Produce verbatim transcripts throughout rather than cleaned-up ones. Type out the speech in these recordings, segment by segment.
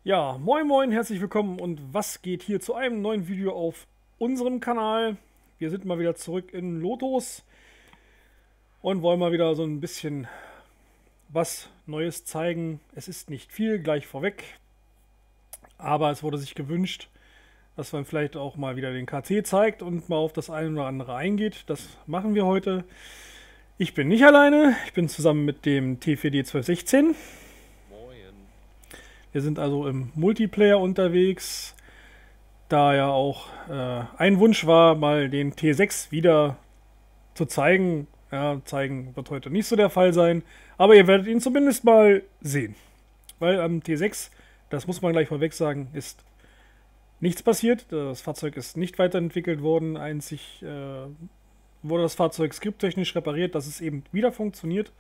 Ja, moin moin, herzlich willkommen und was geht hier zu einem neuen Video auf unserem Kanal. Wir sind mal wieder zurück in Lotus und wollen mal wieder so ein bisschen was Neues zeigen. Es ist nicht viel, gleich vorweg, aber es wurde sich gewünscht, dass man vielleicht auch mal wieder den K T zeigt und mal auf das eine oder andere eingeht. Das machen wir heute. Ich bin nicht alleine, ich bin zusammen mit dem T vier D zwölf sechzehn. Moin. Wir sind also im Multiplayer unterwegs, da ja auch äh, ein Wunsch war, mal den T sechs wieder zu zeigen. Ja, zeigen wird heute nicht so der Fall sein, aber ihr werdet ihn zumindest mal sehen. Weil am T sechs, das muss man gleich vorweg sagen, ist nichts passiert. Das Fahrzeug ist nicht weiterentwickelt worden. Einzig äh, wurde das Fahrzeug skripttechnisch repariert, dass es eben wieder funktioniert.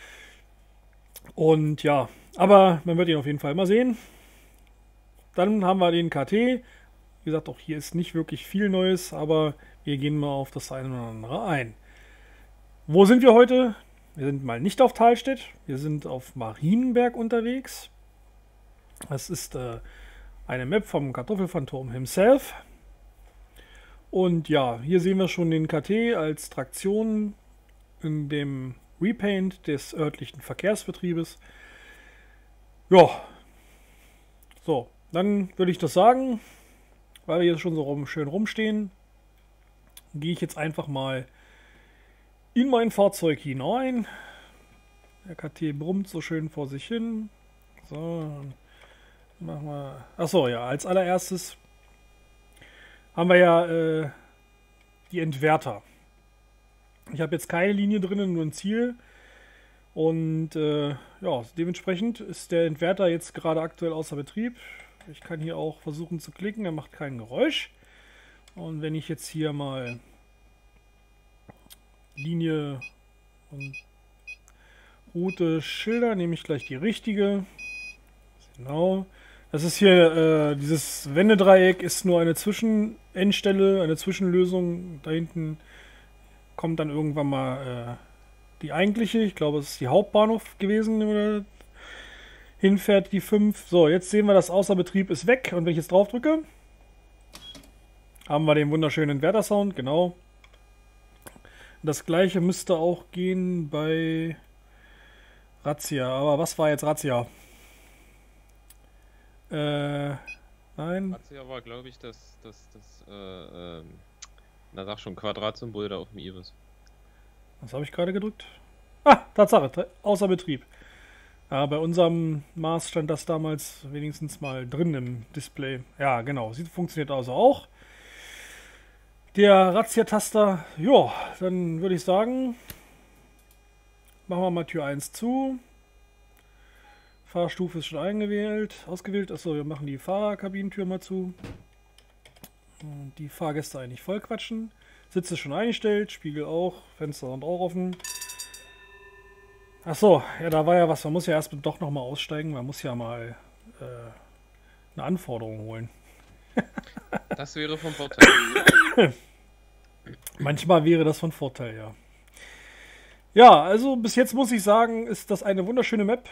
Und ja, aber man wird ihn auf jeden Fall mal sehen. Dann haben wir den K T. Wie gesagt, auch hier ist nicht wirklich viel Neues, aber wir gehen mal auf das eine oder andere ein. Wo sind wir heute? Wir sind mal nicht auf Thalstedt, wir sind auf Marienberg unterwegs. Das ist äh, eine Map vom Kartoffelphantom himself. Und ja, hier sehen wir schon den K T als Traktion in dem Repaint des örtlichen Verkehrsbetriebes. Ja, so, dann würde ich das sagen, weil wir hier schon so rum, schön rumstehen, gehe ich jetzt einfach mal in mein Fahrzeug hinein. Der K T brummt so schön vor sich hin. So, dann machen wir. Achso, ja, als allererstes haben wir ja äh, die Entwerter. Ich habe jetzt keine Linie drinnen, nur ein Ziel. Und äh, ja, dementsprechend ist der Entwerter jetzt gerade aktuell außer Betrieb. Ich kann hier auch versuchen zu klicken, er macht kein Geräusch. Und wenn ich jetzt hier mal Linie und Route Schilder, nehme ich gleich die richtige. Genau. Das ist hier, äh, dieses Wendedreieck ist nur eine Zwischenendstelle, eine Zwischenlösung. Da hinten kommt dann irgendwann mal äh, die eigentliche, ich glaube es ist die Hauptbahnhof gewesen, oder hinfährt die fünf. So, jetzt sehen wir, das Außerbetrieb ist weg und wenn ich jetzt drauf drücke, haben wir den wunderschönen Inverter-Sound, genau. Das gleiche müsste auch gehen bei Razzia, aber was war jetzt Razzia? Äh, nein. Razzia war, glaube ich, das, das, das, äh, ähm, na sag schon, Quadratsymbol da auf dem Iris. Was habe ich gerade gedrückt? Ah, Tatsache, außer Betrieb. Ja, bei unserem Maß stand das damals wenigstens mal drin im Display. Ja, genau, sie funktioniert also auch. Der Razzia-Taster, ja, dann würde ich sagen, machen wir mal Tür eins zu. Fahrstufe ist schon eingewählt, ausgewählt. Achso, wir machen die Fahrerkabinentür mal zu. Und die Fahrgäste eigentlich voll quatschen. Sitze schon eingestellt, Spiegel auch, Fenster sind auch offen. Achso, ja, da war ja was. Man muss ja erst doch nochmal aussteigen. Man muss ja mal äh, eine Anforderung holen. Das wäre vom Vorteil. Manchmal wäre das von Vorteil, ja. Ja, also bis jetzt muss ich sagen, ist das eine wunderschöne Map.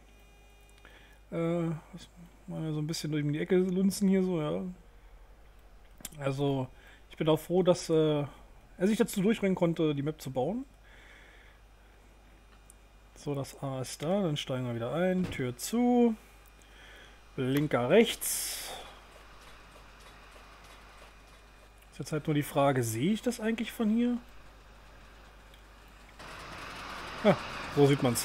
Äh, mal so ein bisschen durch die Ecke lunzen hier so, ja. Also, ich bin auch froh, dass äh, er sich dazu durchringen konnte, die Map zu bauen. So, das A ist da, dann steigen wir wieder ein, Tür zu, Blinker rechts. Ist jetzt halt nur die Frage, sehe ich das eigentlich von hier? Ja, so sieht man's.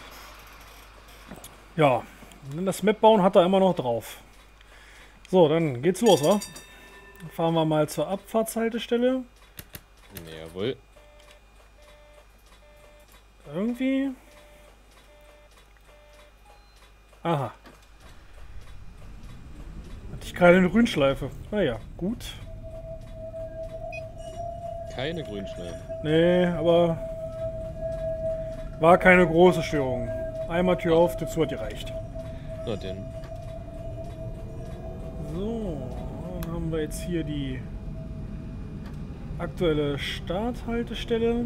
Ja, das Map bauen hat er immer noch drauf. So, dann geht's los, wa? Fahren wir mal zur Abfahrtshaltestelle. Jawohl. Irgendwie. Aha. Hatte ich gerade eine Grünschleife. Naja, gut. Keine Grünschleifen. Nee, aber war keine große Störung. Einmal Tür auf, dazu hat gereicht. Na denn. So, dann haben wir jetzt hier die aktuelle Starthaltestelle.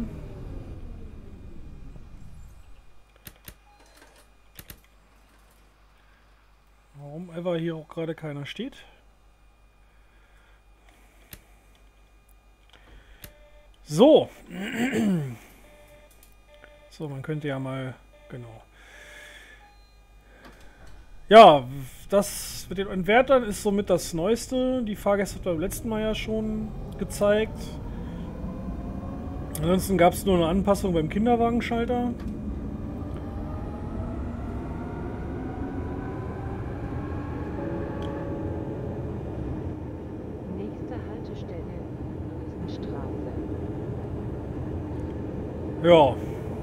ever hier auch gerade keiner steht. So. So, man könnte ja mal, genau. Ja, das mit den Entwertern ist somit das Neueste. Die Fahrgäste hat beim letzten Mal ja schon gezeigt. Ansonsten gab es nur eine Anpassung beim Kinderwagenschalter. Nächste Haltestelle, Straße. Ja.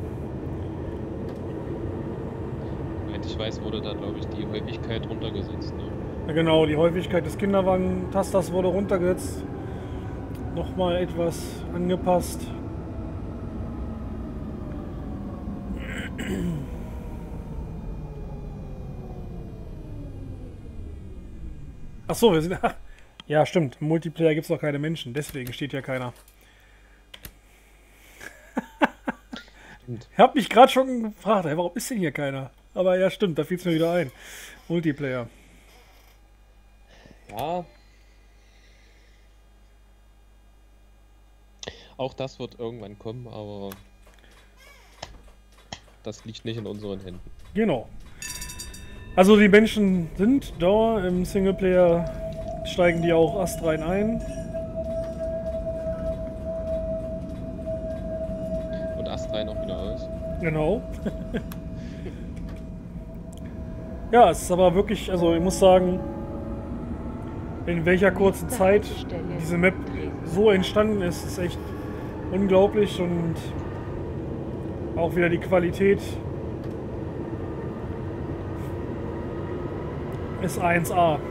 Soweit ich weiß, wurde da, glaube ich, die Häufigkeit runtergesetzt. Ne? Ja, genau, die Häufigkeit des Kinderwagen-Tasters wurde runtergesetzt. Nochmal etwas angepasst. Ach so, wir sind... Ja, stimmt. Im Multiplayer gibt es noch keine Menschen. Deswegen steht hier keiner. Ich habe mich gerade schon gefragt, hey, warum ist denn hier keiner? Aber ja, stimmt, da fiel es mir wieder ein. Multiplayer. Ja. Auch das wird irgendwann kommen, aber das liegt nicht in unseren Händen. Genau. Also die Menschen sind da. Im Singleplayer steigen die auch astrein ein. Und astrein auch wieder aus. Genau. Ja, es ist aber wirklich, also ich muss sagen, in welcher kurzen Zeit diese Map so entstanden ist, ist echt unglaublich und auch wieder die Qualität ist eins A.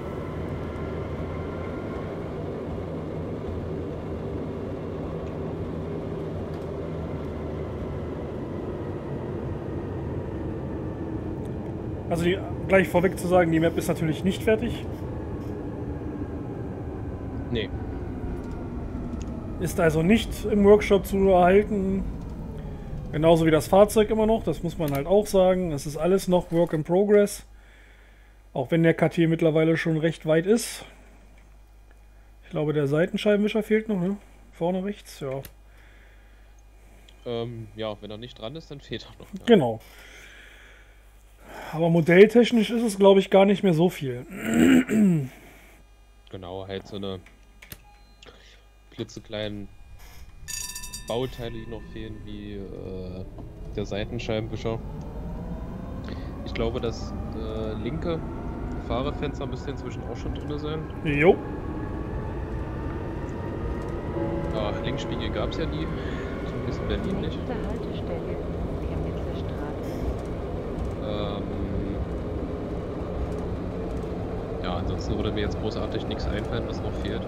Also die, gleich vorweg zu sagen, die Map ist natürlich nicht fertig. Nee. Ist also nicht im Workshop zu erhalten. Genauso wie das Fahrzeug immer noch, das muss man halt auch sagen. Es ist alles noch Work in Progress. Auch wenn der K T mittlerweile schon recht weit ist. Ich glaube, der Seitenscheibenwischer fehlt noch, ne? Vorne rechts, ja. Ähm, ja, wenn er nicht dran ist, dann fehlt er noch. Ja. Genau. Aber modelltechnisch ist es, glaube ich, gar nicht mehr so viel. Genau, halt so eine klitzekleinen Bauteile, die noch fehlen, wie äh, der Seitenscheibenwischer. Ich glaube, das äh, linke Fahrerfenster müsste inzwischen auch schon drin sein. Jo. Ah, Linksspiegel gab es ja nie. Zumindest in Berlin nicht. Nächste Haltestelle, Chemnitzer Straße. Ähm, ja, ansonsten würde mir jetzt großartig nichts einfallen, was noch fehlt.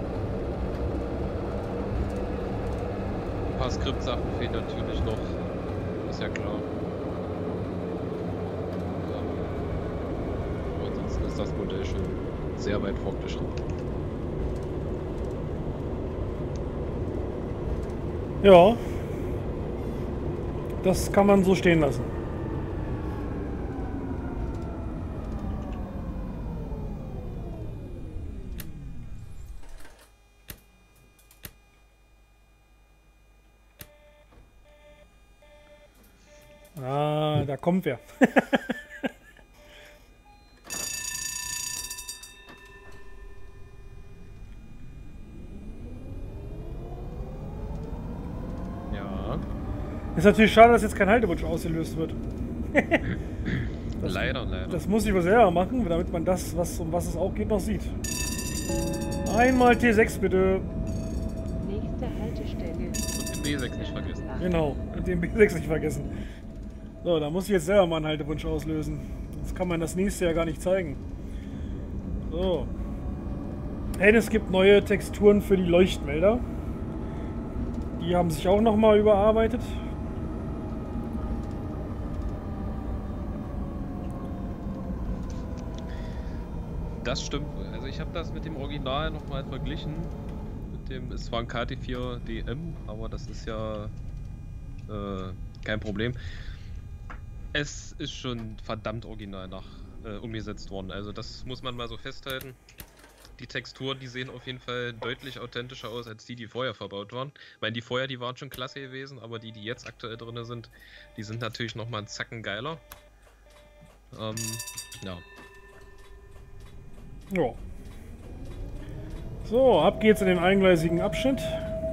Ein paar Skriptsachen fehlen natürlich noch, ist ja klar. Ähm, aber ansonsten ist das Modell schon sehr weit fortgeschritten. Ja. Das kann man so stehen lassen. Ah, da kommt wer. Ja. Ist natürlich schade, dass jetzt kein Haltewunsch ausgelöst wird. Das, leider, leider. das muss ich wohl selber machen, damit man das, was, um was es auch geht, noch sieht. Einmal T sechs bitte. Nächste Haltestelle. Und den B sechs nicht vergessen. Genau, und den B sechs nicht vergessen. So, da muss ich jetzt selber mal einen Haltewunsch auslösen. Sonst kann man das nächste ja gar nicht zeigen. So. Hey, es gibt neue Texturen für die Leuchtmelder. Die haben sich auch nochmal überarbeitet. Das stimmt. Also ich habe das mit dem Original nochmal verglichen. Mit dem, es war ein K T vier D M, aber das ist ja äh, kein Problem. Es ist schon verdammt original nach äh, umgesetzt worden. Also das muss man mal so festhalten. Die Texturen, die sehen auf jeden Fall deutlich authentischer aus, als die, die vorher verbaut waren. Ich meine, die vorher, die waren schon klasse gewesen, aber die, die jetzt aktuell drin sind, die sind natürlich nochmal einen Zacken geiler. Ähm, ja. Ja. So, ab geht's in den eingleisigen Abschnitt.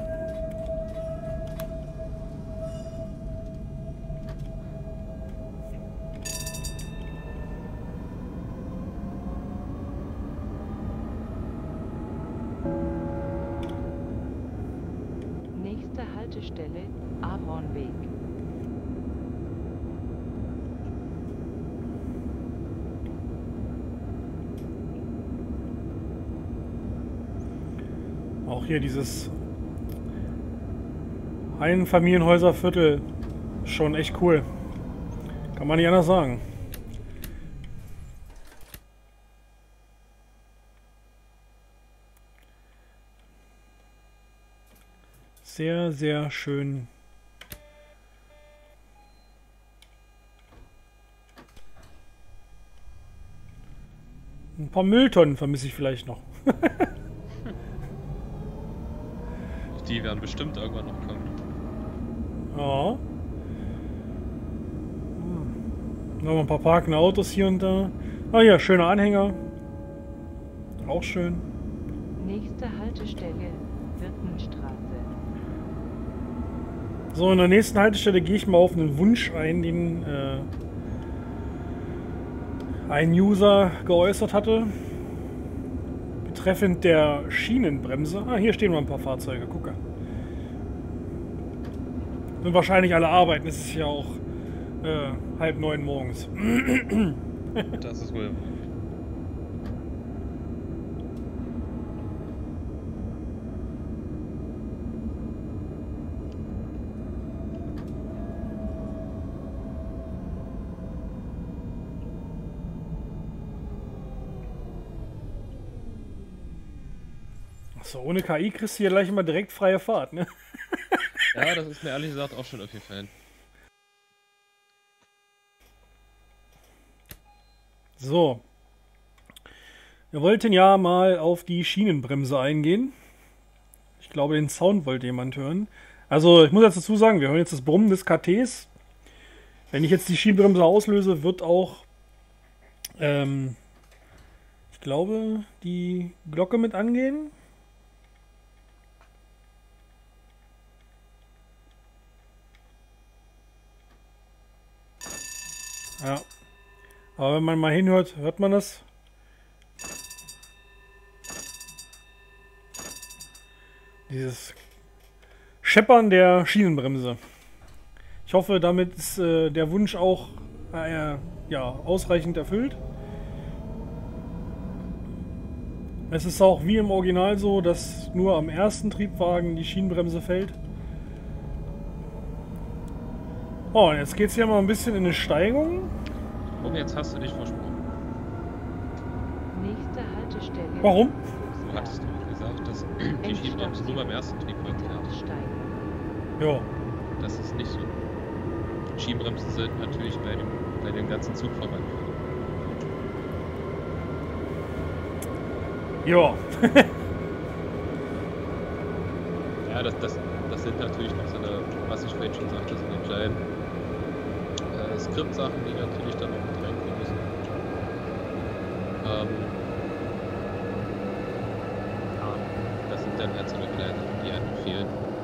Nächste Haltestelle Ahornweg. Auch hier dieses Einfamilienhäuserviertel schon echt cool. Kann man nicht anders sagen. Sehr, sehr schön. Ein paar Mülltonnen vermisse ich vielleicht noch. Die werden bestimmt irgendwann noch kommen. Ja. Hm. Noch ein paar parkende Autos hier und da. Ah ja, schöner Anhänger. Auch schön. Nächste Haltestelle Wirtenstraße. So, in der nächsten Haltestelle gehe ich mal auf einen Wunsch ein, den äh, ein User geäußert hatte. Betreffend der Schienenbremse. Ah, hier stehen noch ein paar Fahrzeuge. Gucke. Sind wahrscheinlich alle arbeiten. Es ist ja auch äh, halb neun morgens. Das ist wohl. So, ohne K I kriegst du hier gleich immer direkt freie Fahrt, ne? Ja, das ist mir ehrlich gesagt auch schon aufgefallen. So. Wir wollten ja mal auf die Schienenbremse eingehen. Ich glaube, den Sound wollte jemand hören. Also, ich muss jetzt dazu sagen, wir hören jetzt das Brummen des K Ts. Wenn ich jetzt die Schienenbremse auslöse, wird auch, ähm, ich glaube, die Glocke mit angehen. Ja. Aber wenn man mal hinhört, hört man das. Dieses Scheppern der Schienenbremse. Ich hoffe, damit ist äh, der Wunsch auch äh, ja, ausreichend erfüllt. Es ist auch wie im Original so, dass nur am ersten Triebwagen die Schienenbremse fällt. Oh, und jetzt geht es hier mal ein bisschen in eine Steigung. Oh, jetzt hast du dich versprochen. Nächste Haltestelle. Warum? Du hattest doch gesagt, dass die Schienenbremse nur beim ersten Triebwagen fährt. Aussteigen. Ja. Das ist nicht so. Schienenbremsen sind natürlich bei dem, bei dem ganzen Zugverband. Ja. Ja, das, das, das sind natürlich noch so eine, was ich vorhin schon sagte, so eine kleinen äh, Skriptsachen, die natürlich dann noch mit reinkommen müssen. Ähm, ja, das sind dann halt so eine kleine Sachen, die einem fehlen.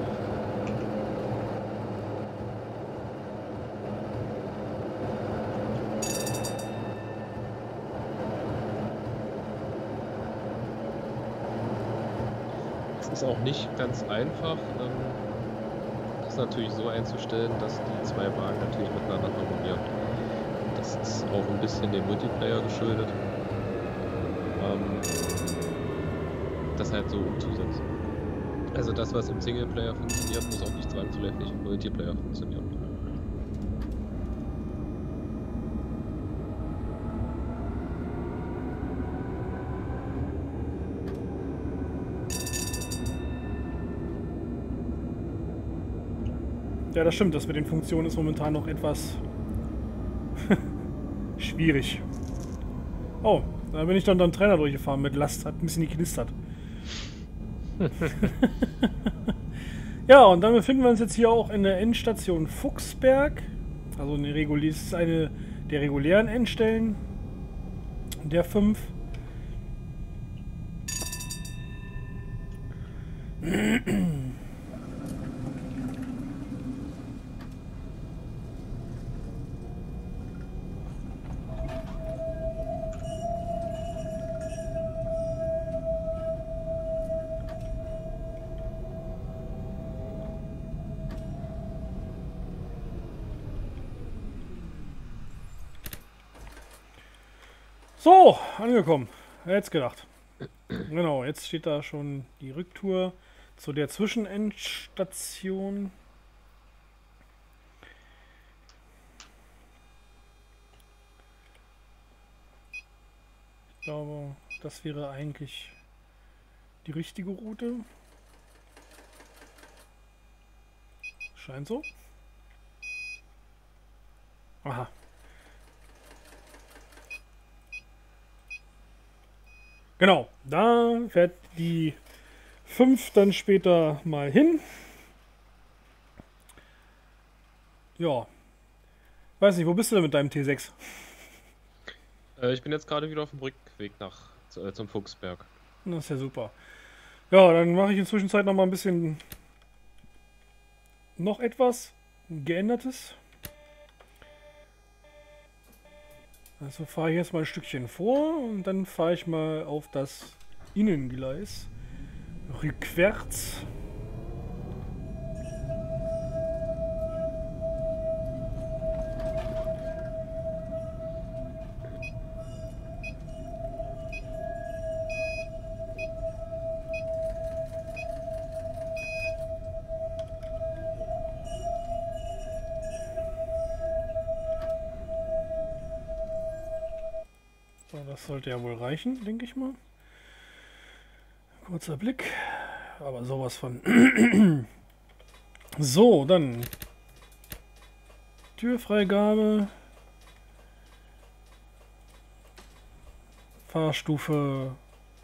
Ist auch nicht ganz einfach, ähm, das natürlich so einzustellen, dass die zwei Wagen natürlich miteinander harmonieren. Das ist auch ein bisschen dem Multiplayer geschuldet, ähm, das halt so umzusetzen. Also das, was im Singleplayer funktioniert, muss auch nicht zwangsläufig im Multiplayer funktionieren. Ja, das stimmt. Das mit den Funktionen ist momentan noch etwas schwierig. Oh, da bin ich dann dann Trainer durchgefahren mit Last, hat ein bisschen geknistert. Ja, und dann befinden wir uns jetzt hier auch in der Endstation Fuchsberg. Also eine regulä ist eine der regulären Endstellen der fünf. So, angekommen. Jetzt gedacht. Genau, jetzt steht da schon die Rücktour zu der Zwischenendstation. Ich glaube, das wäre eigentlich die richtige Route. Scheint so. Aha. Genau, da fährt die fünf dann später mal hin. Ja. Weiß nicht, wo bist du denn mit deinem T sechs? Äh, ich bin jetzt gerade wieder auf dem Rückweg nach äh, zum Fuchsberg. Das ist ja super. Ja, dann mache ich in der Zwischenzeit noch mal ein bisschen noch etwas Geändertes. Also fahre ich jetzt mal ein Stückchen vor und dann fahre ich mal auf das Innengleis rückwärts. So, das sollte ja wohl reichen, denke ich mal. Kurzer Blick. Aber sowas von. So, dann. Türfreigabe. Fahrstufe.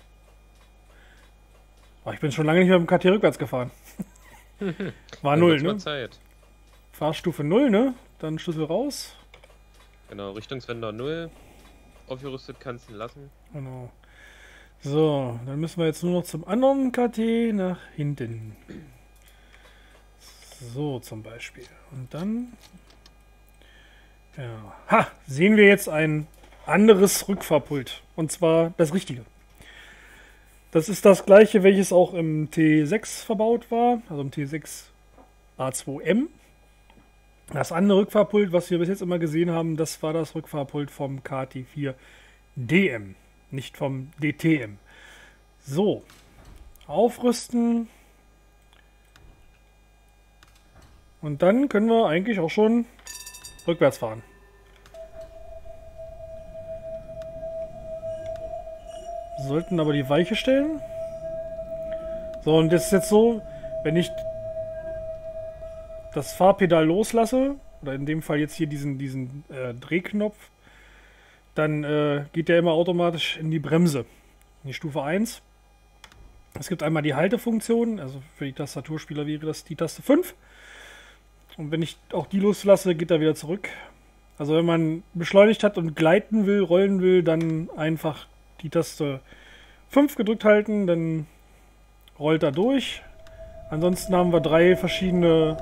Oh, ich bin schon lange nicht mehr mit dem K T rückwärts gefahren. War Dann null, wird's mal ne? Zeit. Fahrstufe null, ne? Dann Schlüssel raus. Genau, Richtungswender null. Aufgerüstet kannst du ihn lassen. Genau. So, dann müssen wir jetzt nur noch zum anderen K T nach hinten. So zum Beispiel. Und dann... Ja. Ha! Sehen wir jetzt ein anderes Rückfahrpult. Und zwar das richtige. Das ist das gleiche, welches auch im T sechs verbaut war. Also im T sechs A zwei M. Das andere Rückfahrpult, was wir bis jetzt immer gesehen haben, das war das Rückfahrpult vom K T vier D M. Nicht vom D T M. So. Aufrüsten. Und dann können wir eigentlich auch schon rückwärts fahren. Sollten aber die Weiche stellen. So, und das ist jetzt so, wenn ich das Fahrpedal loslasse, oder in dem Fall jetzt hier diesen, diesen äh, Drehknopf, dann äh, geht der immer automatisch in die Bremse. In die Stufe eins. Es gibt einmal die Haltefunktion, also für die Tastaturspieler wäre das die Taste fünf. Und wenn ich auch die loslasse, geht er wieder zurück. Also wenn man beschleunigt hat und gleiten will, rollen will, dann einfach die Taste fünf gedrückt halten, dann rollt er durch. Ansonsten haben wir drei verschiedene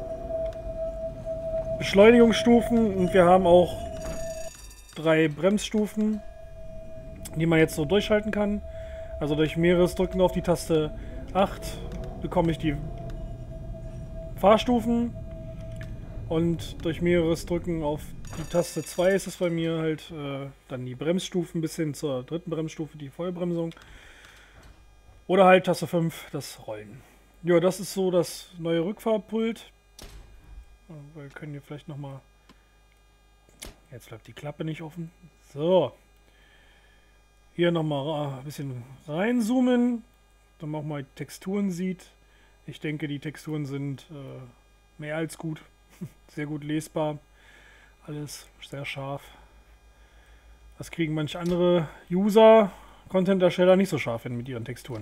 Beschleunigungsstufen und wir haben auch drei Bremsstufen, die man jetzt so durchschalten kann. Also durch mehreres Drücken auf die Taste acht bekomme ich die Fahrstufen und durch mehreres Drücken auf die Taste zwei ist es bei mir halt äh, dann die Bremsstufen bis hin zur dritten Bremsstufe, die Vollbremsung. Oder halt Taste fünf, das Rollen. Ja, das ist so das neue Rückfahrpult. Wir können hier vielleicht nochmal... Jetzt bleibt die Klappe nicht offen. So. Hier nochmal ein bisschen reinzoomen, damit man auch mal die Texturen sieht. Ich denke, die Texturen sind äh, mehr als gut. Sehr gut lesbar. Alles sehr scharf. Das kriegen manche andere User, Content-Ersteller nicht so scharf hin mit ihren Texturen.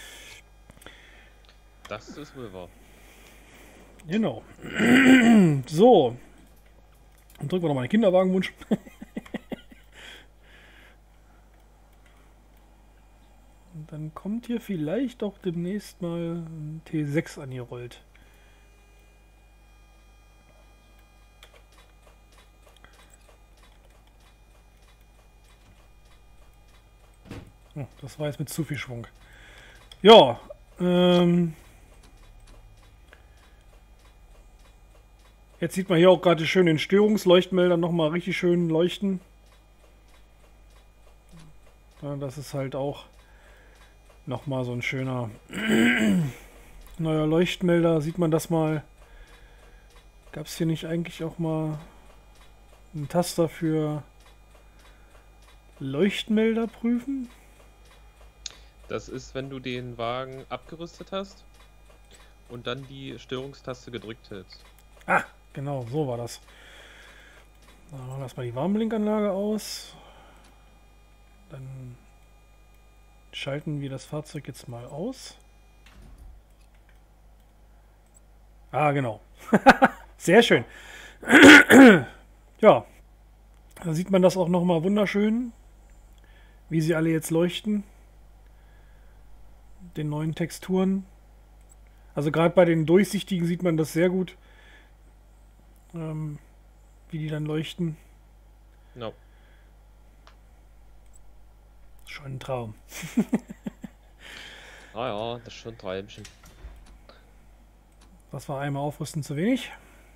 Das ist wohl wahr. Genau. So. Dann drücken wir noch mal den Kinderwagenwunsch. Und dann kommt hier vielleicht auch demnächst mal ein T sechs angerollt. Oh, das war jetzt mit zu viel Schwung. Ja, ähm... jetzt sieht man hier auch gerade schön den Störungsleuchtmelder nochmal richtig schön leuchten. Ja, das ist halt auch nochmal so ein schöner neuer Leuchtmelder. Sieht man das mal? Gab es hier nicht eigentlich auch mal einen Taster für Leuchtmelder prüfen? Das ist, wenn du den Wagen abgerüstet hast und dann die Störungstaste gedrückt hältst. Ah, genau, so war das. Dann machen wir erstmal die Warnblinkanlage aus. Dann schalten wir das Fahrzeug jetzt mal aus. Ah, genau. Sehr schön. Ja, da sieht man das auch nochmal wunderschön, wie sie alle jetzt leuchten. Den neuen Texturen. Also gerade bei den durchsichtigen sieht man das sehr gut, ähm, wie die dann leuchten. No. Schon ein Traum. Ah ja, das ist schon ein Träumchen. Das war einmal aufrüsten zu wenig.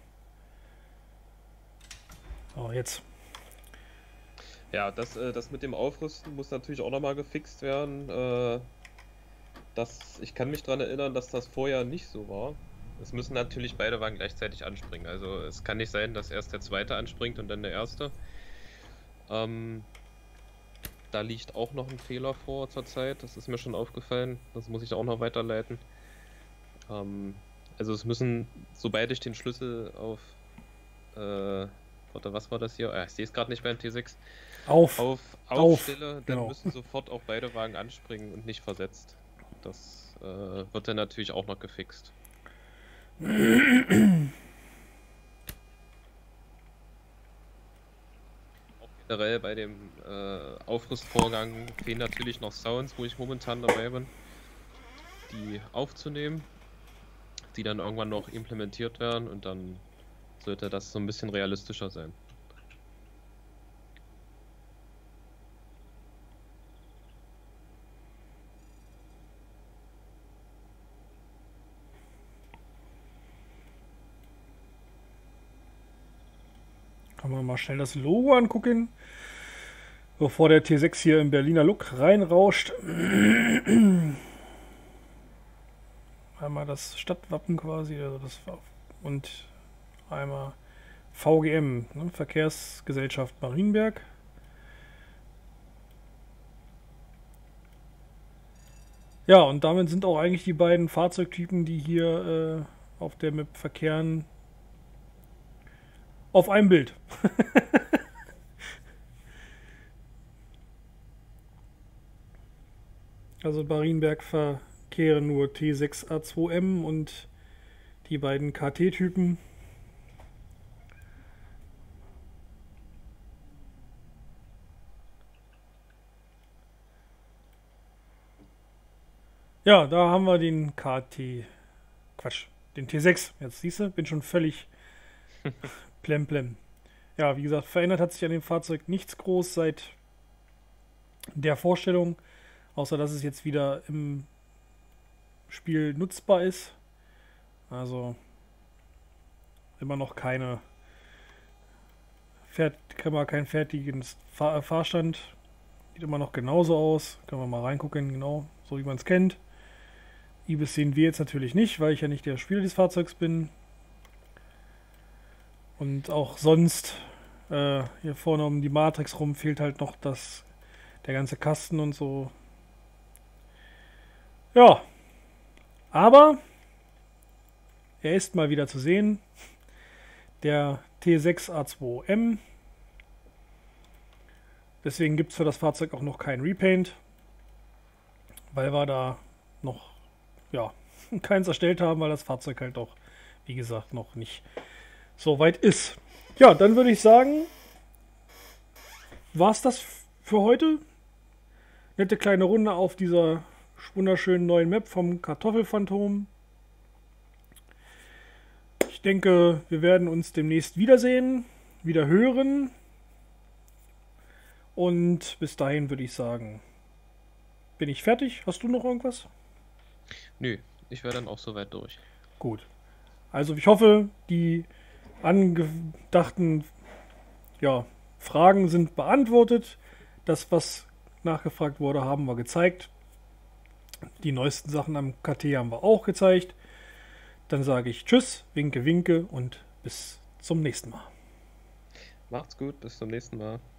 So, jetzt. Ja, das, äh, das mit dem Aufrüsten muss natürlich auch nochmal gefixt werden. Äh, das, ich kann mich daran erinnern, dass das vorher nicht so war. Es müssen natürlich beide Wagen gleichzeitig anspringen. Also es kann nicht sein, dass erst der zweite anspringt und dann der erste. Ähm, da liegt auch noch ein Fehler vor zurzeit. Das ist mir schon aufgefallen. Das muss ich auch noch weiterleiten. Ähm, also es müssen, sobald ich den Schlüssel auf... Äh, warte, was war das hier? Ah, ich sehe es gerade nicht beim T sechs. Auf. Auf, Auf, aufstelle, dann genau. müssen sofort auch beide Wagen anspringen und nicht versetzt. Das äh, wird dann natürlich auch noch gefixt. Auch generell bei dem äh, Aufrüstvorgang fehlen natürlich noch Sounds, wo ich momentan dabei bin, die aufzunehmen, die dann irgendwann noch implementiert werden und dann sollte das so ein bisschen realistischer sein. Kann man mal schnell das Logo angucken, bevor der T sechs hier im Berliner Look reinrauscht. Einmal das Stadtwappen quasi, also das und einmal V G M, ne, Verkehrsgesellschaft Marienberg. Ja, und damit sind auch eigentlich die beiden Fahrzeugtypen, die hier äh, auf der Map verkehren, auf einem Bild. Also in Marienberg verkehren nur T sechs A zwei M und die beiden K T-Typen. Ja, da haben wir den K T, Quatsch, den T sechs. Jetzt siehst du, bin schon völlig plemplem. Ja, wie gesagt, verändert hat sich an dem Fahrzeug nichts groß seit der Vorstellung, außer dass es jetzt wieder im Spiel nutzbar ist. Also immer noch keine Fährt, kann man kein fertiges Fahr Fahrstand. Sieht immer noch genauso aus. Können wir mal reingucken, genau, so wie man es kennt. Ibis sehen wir jetzt natürlich nicht, weil ich ja nicht der Spieler des Fahrzeugs bin. Und auch sonst, äh, hier vorne um die Matrix rum fehlt halt noch das, der ganze Kasten und so. Ja, aber er ist mal wieder zu sehen. Der T sechs A zwei M. Deswegen gibt es für das Fahrzeug auch noch kein Repaint, weil wir da noch ja, keins erstellt haben, weil das Fahrzeug halt auch, wie gesagt, noch nicht so weit ist. Ja, dann würde ich sagen, war es das für heute. Nette kleine Runde auf dieser wunderschönen neuen Map vom Kartoffelphantom. Ich denke, wir werden uns demnächst wiedersehen, wieder hören. Und bis dahin würde ich sagen, bin ich fertig. Hast du noch irgendwas? Nö, ich wäre dann auch soweit durch. Gut. Also ich hoffe, die angedachten ja, Fragen sind beantwortet. Das, was nachgefragt wurde, haben wir gezeigt. Die neuesten Sachen am K T haben wir auch gezeigt. Dann sage ich Tschüss, winke, winke und bis zum nächsten Mal. Macht's gut, bis zum nächsten Mal.